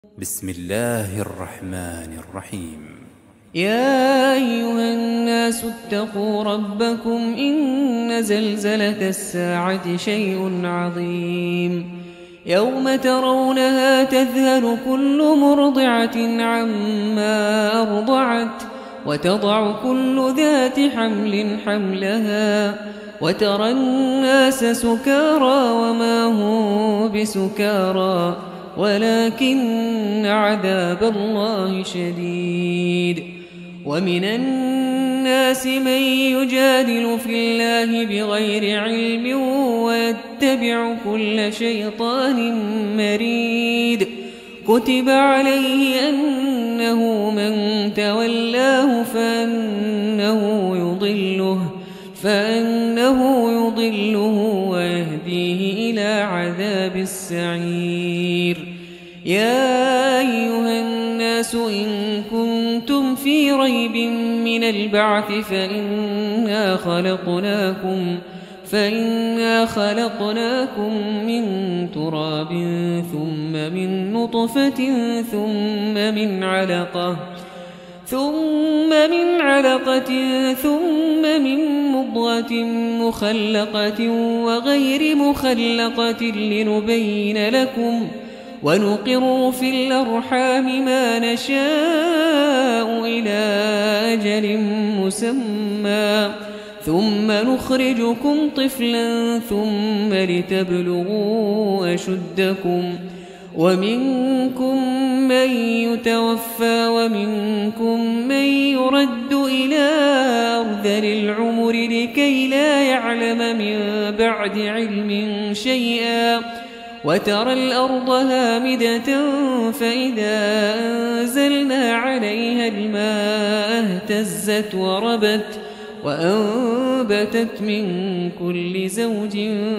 بسم الله الرحمن الرحيم. يا أيها الناس اتقوا ربكم إن زلزلة الساعة شيء عظيم يوم ترونها تذهل كل مرضعة عما أرضعت وتضع كل ذات حمل حملها وترى الناس سكارى وما هم بسكارى ولكن عذاب الله شديد. ومن الناس من يجادل في الله بغير علم ويتبع كل شيطان مريد كتب عليه أنه من تولاه فأنه يضله ويهديه إلى عذاب السعير. يا أيها الناس إن كنتم في ريب من البعث فإنا خلقناكم من تراب ثم من نطفة ثم من علقة ثم من مضغة مخلقة وغير مخلقة لنبين لكم ونقر في الأرحام ما نشاء إلى أجل مسمى ثم نخرجكم طفلا ثم لتبلغوا أشدكم ومنكم من يتوفى ومنكم من يرد إلى أرذل العمر لكي لا يعلم من بعد علم شيئا وترى الأرض هامدة فإذا أنزلنا عليها الماء اهتزت وربت وأنبتت من كل زوج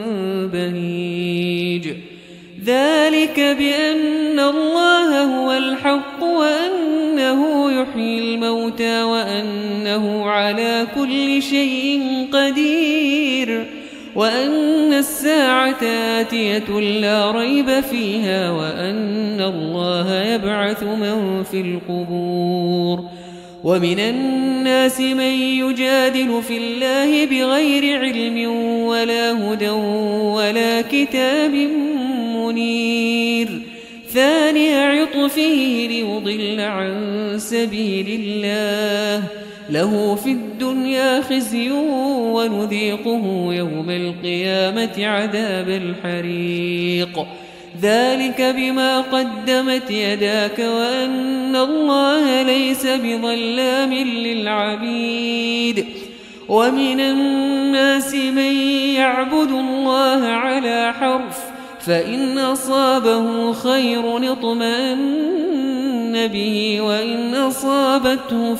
بهيج. ذلك بأن الله هو الحق وأنه يحيي الموتى وأنه على كل شيء قدير وأن الساعة آتية لا ريب فيها وأن الله يبعث من في القبور. ومن الناس من يجادل في الله بغير علم ولا هدى ولا كتاب منير ثاني عطفه ليضل عن سبيل الله له في الدنيا خزي ونذيقه يوم القيامة عذاب الحريق. ذلك بما قدمت يداك وأن الله ليس بظلام للعبيد. ومن الناس من يعبد الله على حرف فإن أصابه خير اطمأن به وإن أصابته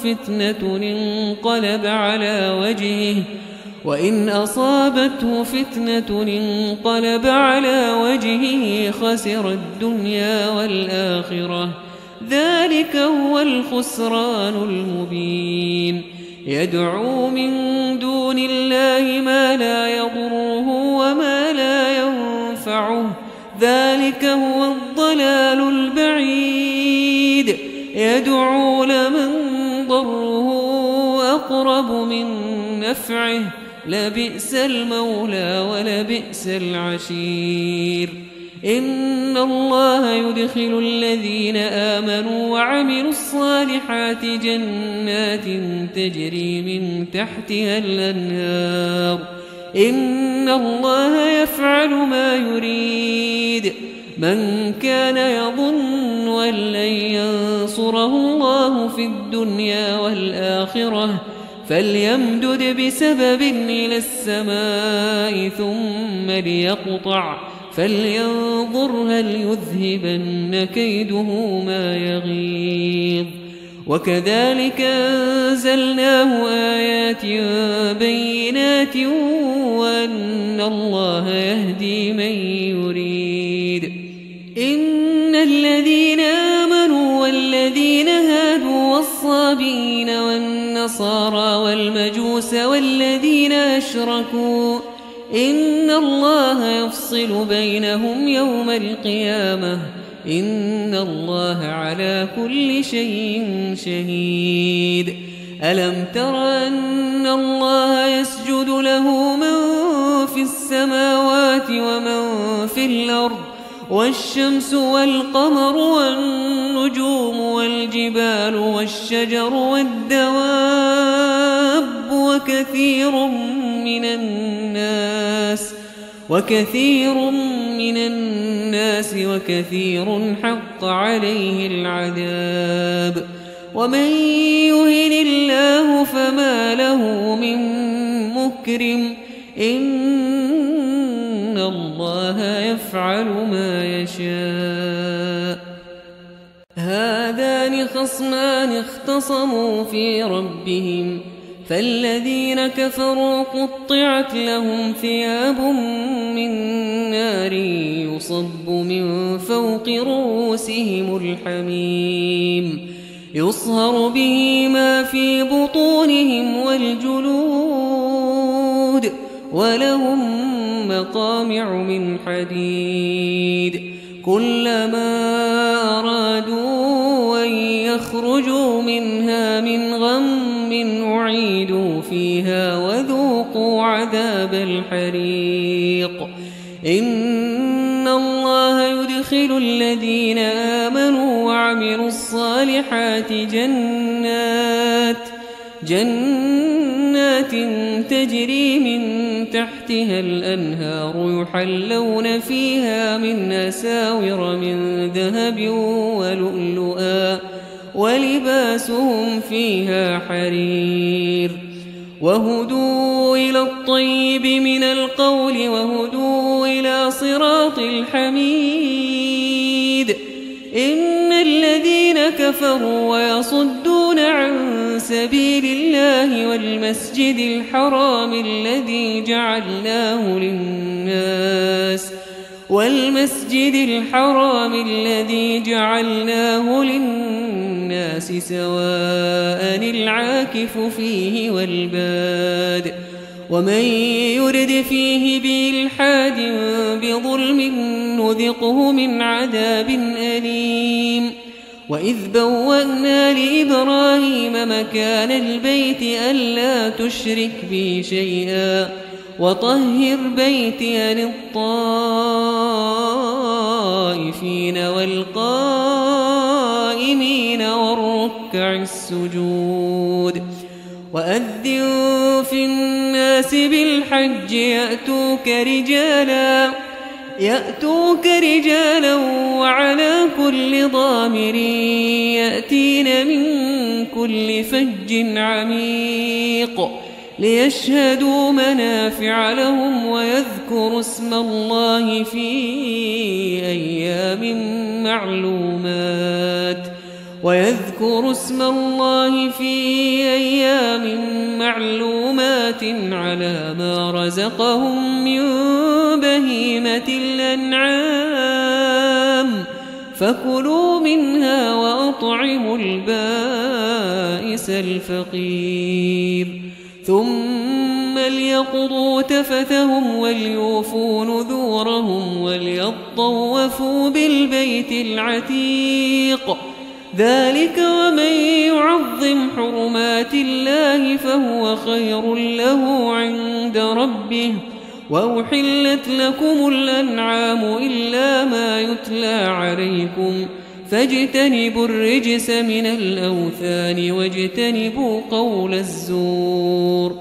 فتنة انقلب على وجهه خسر الدنيا والآخرة ذلك هو الخسران المبين. يدعو من دون الله ما لا يضره وما لا ينفعه ذلك هو الضلال البعيد. يدعو لمن ضره أقرب من نفعه لبئس المولى ولبئس العشير. إن الله يدخل الذين آمنوا وعملوا الصالحات جنات تجري من تحتها الأنهار إن الله يفعل ما يريد. من كان يظن أن لن ينصره الله في الدنيا والآخرة فليمدد بسبب إلى السماء ثم ليقطع فلينظر هل يذهبن كيده ما يغيظ. وكذلك أنزلناه آيات بينات وأن الله يهدي من يريد. إن الذين آمنوا والذين هادوا والصابئين والنصارى والمجوس والذين أشركوا إن الله يفصل بينهم يوم القيامة إن الله على كل شيء شهيد ألم تر أن الله يسجد له من في السماوات ومن في الأرض والشمس والقمر والنجوم والجبال والشجر والدواب وكثير حق عليه العذاب ومن يهن الله فما له من مكرم إن الله يفعل ما يشاء هذان خصمان اختصموا في ربهم فالذين كفروا قطعت لهم ثياب من نار يصب من فوق رؤوسهم الحميم يصهر به ما في بطونهم والجلود ولهم مقامع من حديد كلما أرادوا أن يخرجوا منها من غم أعيدوا فيها وذوقوا عذاب الحريق إن الله يدخل الذين آمنوا وعملوا الصالحات جنات تجري من تحتها الأنهار يحلون فيها من أساور من ذهب ولؤلؤا ولباسهم فيها حرير وهدوا إلى الطيب من القول وهدوا إلى صراط الحميد إن الذين كفروا ويصدون عن سبيل الله والمسجد الحرام الذي جعلناه للناس سواء العاكف فيه والباد ومن يرد فيه بإلحاد بظلم نذقه من عذاب أليم وإذ بوأنا لإبراهيم مكان البيت ألا تشرك بي شيئا وطهر بيتي للطائفين والقائمين والركع السجود وأذن في الناس بالحج يأتوك رجالا وعلى كل ضامر يأتين من كل فج عميق ليشهدوا منافع لهم ويذكروا اسم الله في أيام معلومات على ما رزقهم من بهيمة الأنعام فكلوا منها وأطعموا البائس الفقير ثم ليقضوا تفثهم وليوفوا نذورهم وليطوفوا بالبيت العتيق ذلك ومن يعظم حرمات الله فهو خير له عند ربه وأحلت لكم الأنعام إلا ما يتلى عليكم فاجتنبوا الرجس من الأوثان واجتنبوا قول الزور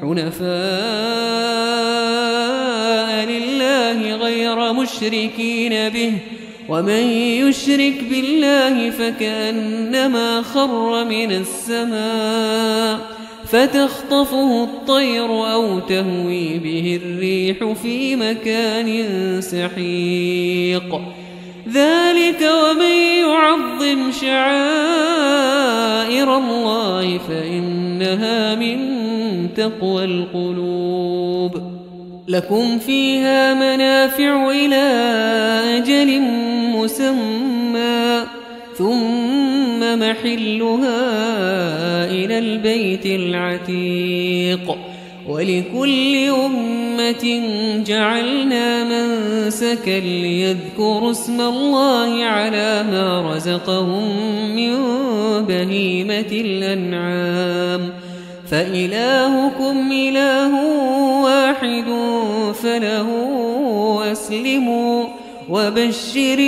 حنفاء لله غير مشركين به ومن يشرك بالله فكأنما خر من السماء فتخطفه الطير أو تهوي به الريح في مكان سحيق ذلك ومن يعظم شعائر الله فإنها من تقوى القلوب لكم فيها منافع إلى أجل مسمى ثم محلها إلى البيت العتيق ولكل أمة جعلنا منسكا ليذكروا اسم الله على ما رزقهم من بهيمة الأنعام فإلهكم إله واحد فله أسلموا وبشر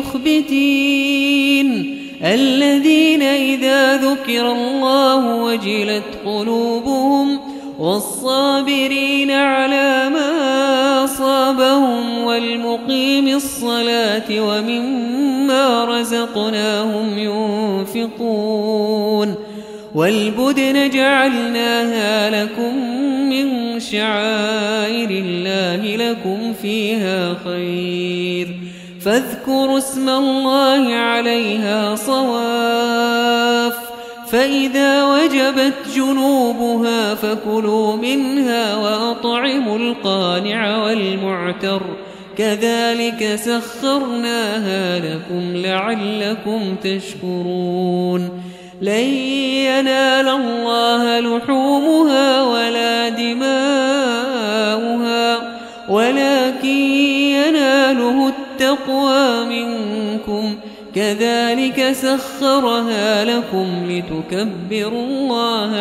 المخبتين الذين إذا ذكر الله وجلت قلوبهم والصابرين على ما أصابهم والمقيم الصلاة ومما رزقناهم ينفقون والبدن جعلناها لكم من شعائر الله لكم فيها خير فاذكروا اسم الله عليها صواف فإذا وجبت جنوبها فكلوا منها وأطعموا القانع والمعتر كذلك سخرناها لكم لعلكم تشكرون لن ينال الله لحومها ولا دماؤها ولكن يناله التقوى منكم كذلك سخرها لكم لتكبروا الله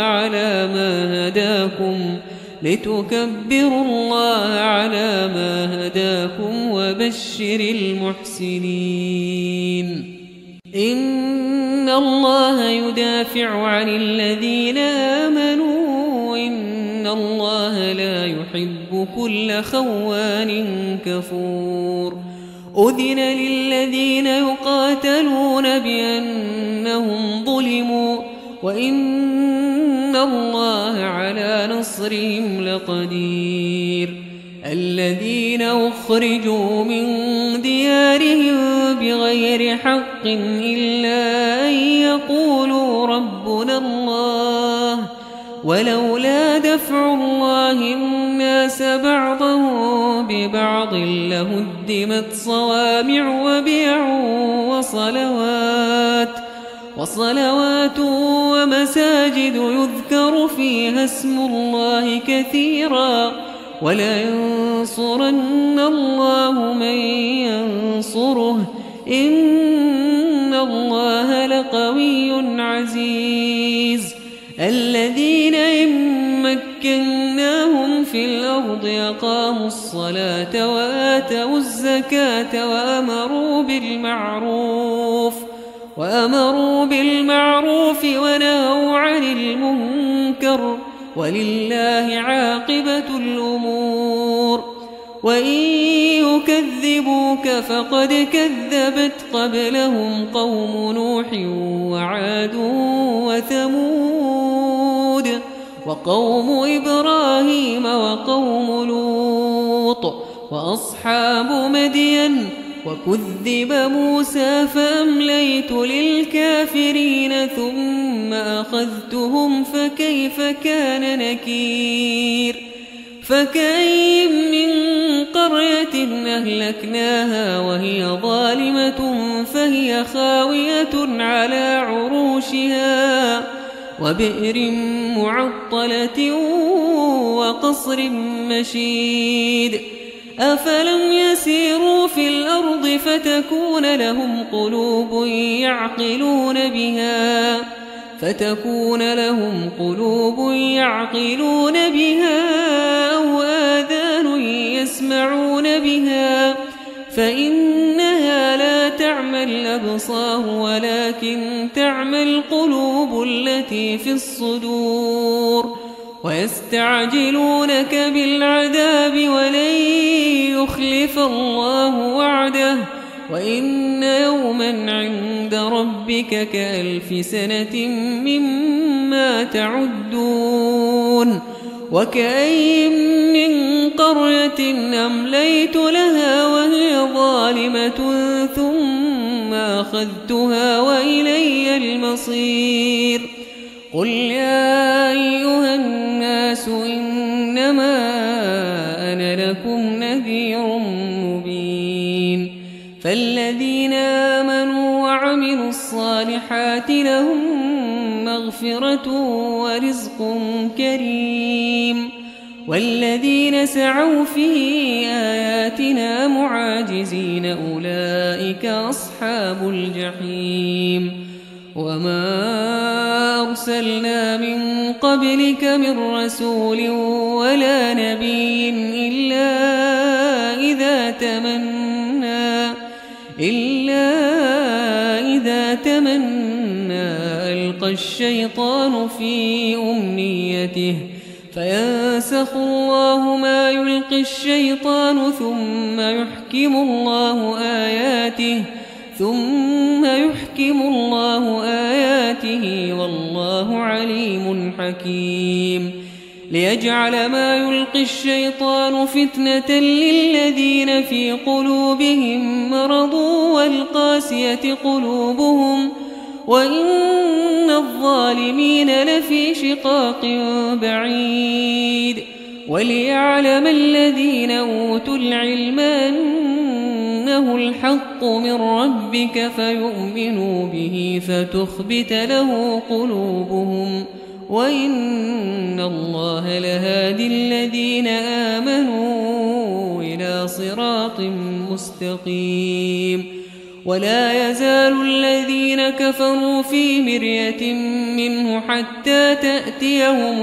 على ما هداكم وبشر المحسنين إن الله يدافع عن الذين آمنوا إن الله لا يحب كل خوان كفور أذن للذين يقاتلون بأنهم ظلموا وإن الله على نصرهم لقدير الذين أخرجوا من ديارهم بغير حق إلا أن يقولوا ربنا الله ولولا دفع الله الناس بعضهم ببعض لهدمت صوامع وبيع وصلوات ومساجد يذكر فيها اسم الله كثيرا ولينصرن الله من ينصره إن الله لقوي عزيز الذين إن مكناهم في الأرض أقاموا الصلاة وآتوا الزكاة وأمروا بالمعروف ونهوا عن المنكر ولله عاقبة الأمور وإن يكذبوك فقد كذبت قبلهم قوم نوح وعاد وثمود وقوم إبراهيم وقوم لوط وأصحاب مدين وكذب موسى فأمليت للكافرين ثم أخذتهم فكيف كان نكير فكأين من قرية أهلكناها وهي ظالمة فهي خاوية على عروشها وبئر معطلة وقصر مشيد أفلم يسيروا في الأرض فتكون لهم قلوب يعقلون بها أو آذان يسمعون بها فإنها لا تعمى الأبصار ولكن تعمى القلوب التي في الصدور ويستعجلونك بالعذاب ولن يخلف الله وعده وإن يوما عند ربك كألف سنة مما تعدون وكأين من قرية أمليت لها وهي ظالمة ثم أخذتها وإلي المصير قل يا أيها الناس إنما أنا لكم نذير مبين فالذين آمنوا وعملوا الصالحات لهم مغفرة ورزق كريم والذين سعوا في آياتنا معاجزين أولئك أصحاب الجحيم وما أرسلنا من قبلك من رسول ولا نبي إلا إذا تمنى ألقى الشيطان في أمنيته فينسخ الله ما يلقي الشيطان ثم يحكم الله آياته والله عليم حكيم ليجعل ما يلقي الشيطان فتنة للذين في قلوبهم مرض والقاسية قلوبهم وإن الظالمين لفي شقاق بعيد وليعلم الذين أوتوا العلم أنه الحق من ربك فيؤمنوا به فتخبت له قلوبهم وإن الله لهادي الذين آمنوا إلى صراط مستقيم ولا يزال الذين كفروا في مرية منه حتى تأتيهم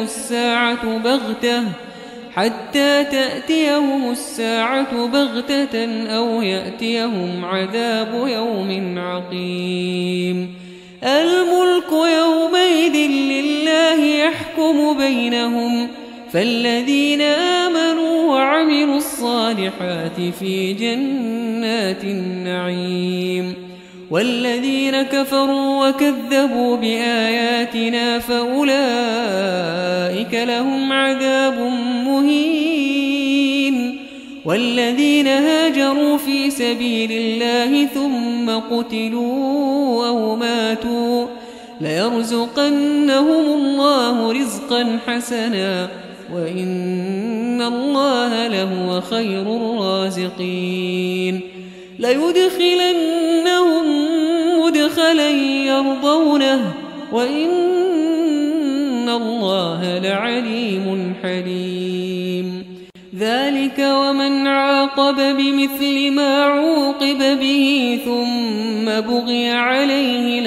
الساعة بغتة أو يأتيهم عذاب يوم عقيم الملك يومئذ لله يحكم بينهم فالذين آمنوا وعملوا الصالحات في جنات النعيم والذين كفروا وكذبوا بآياتنا فأولئك لهم عذاب مهين والذين هاجروا في سبيل الله ثم قتلوا أو ماتوا ليرزقنهم الله رزقا حسنا وإن الله لهو خير الرازقين ليدخلنهم مدخلا يرضونه وإن الله لعليم حليم ذلك ومن عاقب بمثل ما عوقب به ثم بغي عليه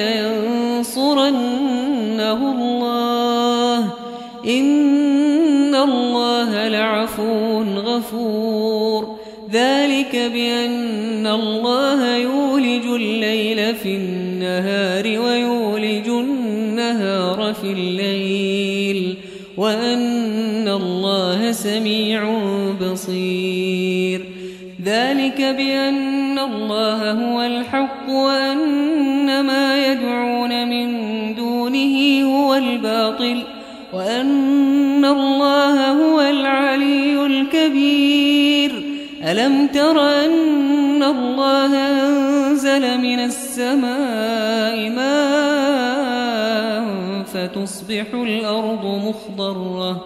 لينصرنه الله إن الله لعفو غفور ذلك بأن الله يولج الليل في النهار ويولج النهار في الليل وأن الله سميع بصير ذلك بأن الله هو الحق وأن ما يدعون من دونه هو الباطل وأن الله هو العلي الكبير ألم تر أن الله أنزل من السماء ماء فتصبح الأرض مخضرة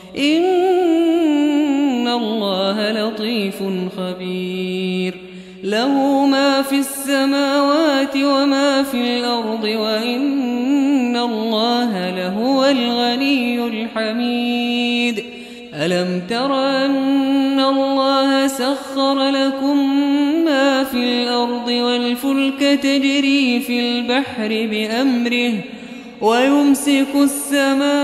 إن الله لطيف خبير له ما في السماوات وما في الأرض وإن الله لهو الغني الحميد ألم تر أن الله سخر لكم ما في الأرض والفلك تجري في البحر بأمره ويمسك السماء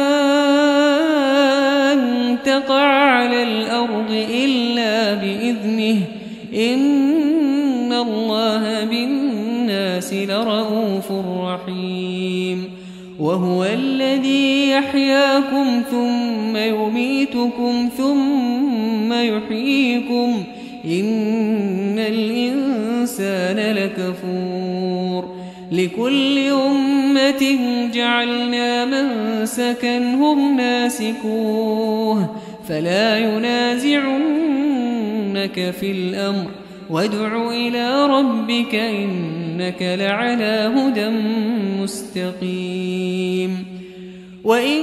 أن تقع على الأرض إلا بإذنه إن الله بالناس لرءوف رحيم وهو الذي يحياكم ثم يميتكم ثم يحييكم إن الإنسان لكفور لكل أمة جعلنا منسكا هم ناسكوه فلا ينازعنك في الأمر وادع إلى ربك إنك لعلى هدى مستقيم وإن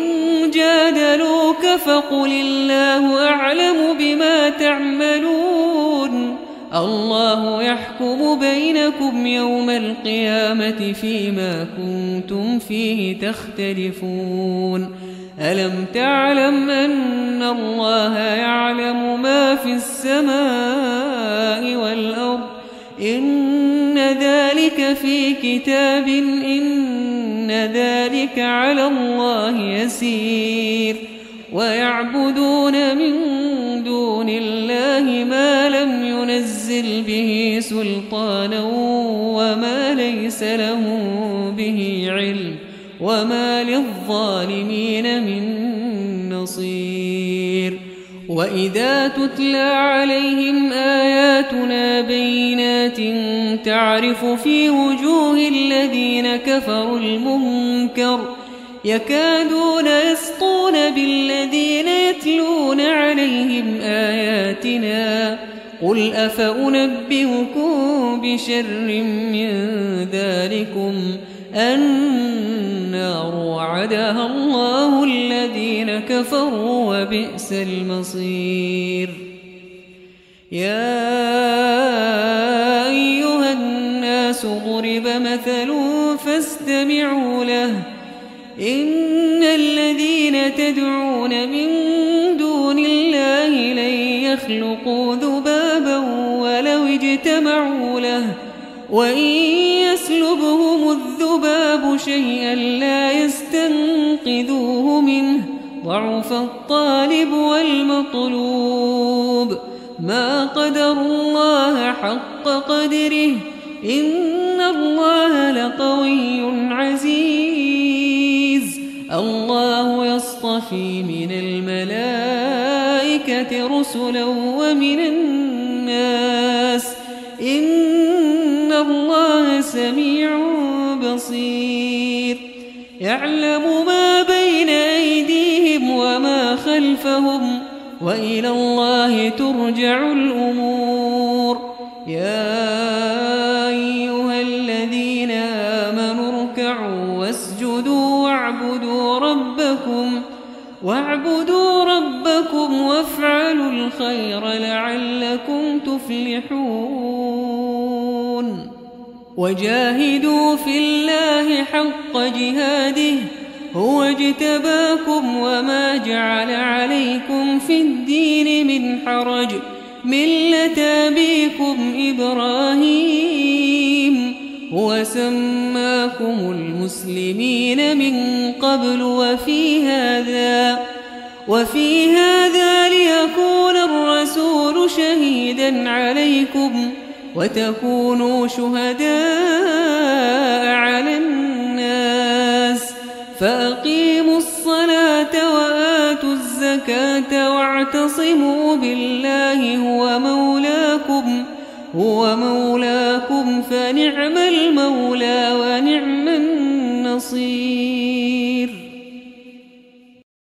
جادلوك فقل الله أعلم بما تعملون الله يحكم بينكم يوم القيامة فيما كنتم فيه تختلفون ألم تعلم أن الله يعلم ما في السماء والأرض إن ذلك في كتاب إن ذلك على الله يسير ويعبدون من دون الله ما لم ينزل به سلطانا وما ليس لهم به علم وما للظالمين من نصير وإذا تتلى عليهم آياتنا بينات تعرف في وجوه الذين كفروا المنكر يكادون يسطون بالذين يتلون عليهم آياتنا قل أفأنبئكم بشر من ذلكم النار وعدها الله الذين كفروا وبئس المصير يا أيها الناس ضرب مثل فاستمعوا له إن الذين تدعون من دون الله لن يخلقوا ذبابا ولو اجتمعوا له وإن يسلبهم الذباب شيئا لا يستنقذوه منه ضعف الطالب والمطلوب ما قدر الله حق قدره إن الله لقوي عزيز الله يصطفي من الملائكة رسلا ومن الناس إن الله سميع بصير يعلم ما بين أيديهم وما خلفهم وإلى الله ترجع الأمور يا أيها الذين آمنوا اركعوا واسجدوا واعبدوا ربكم وافعلوا الخير لعلكم تفلحون وجاهدوا في الله حق جهاده هو اجتباكم وما جعل عليكم في الدين من حرج ملة أبيكم إبراهيم هو سماكم المسلمين من قبل وفي هذا ليكون الرسول شهيدا عليكم وتكونوا شهداء على الناس فأقيموا الصلاة وآتوا الزكاة واعتصموا بالله هو مولاكم فنعم المولى ونعم النصير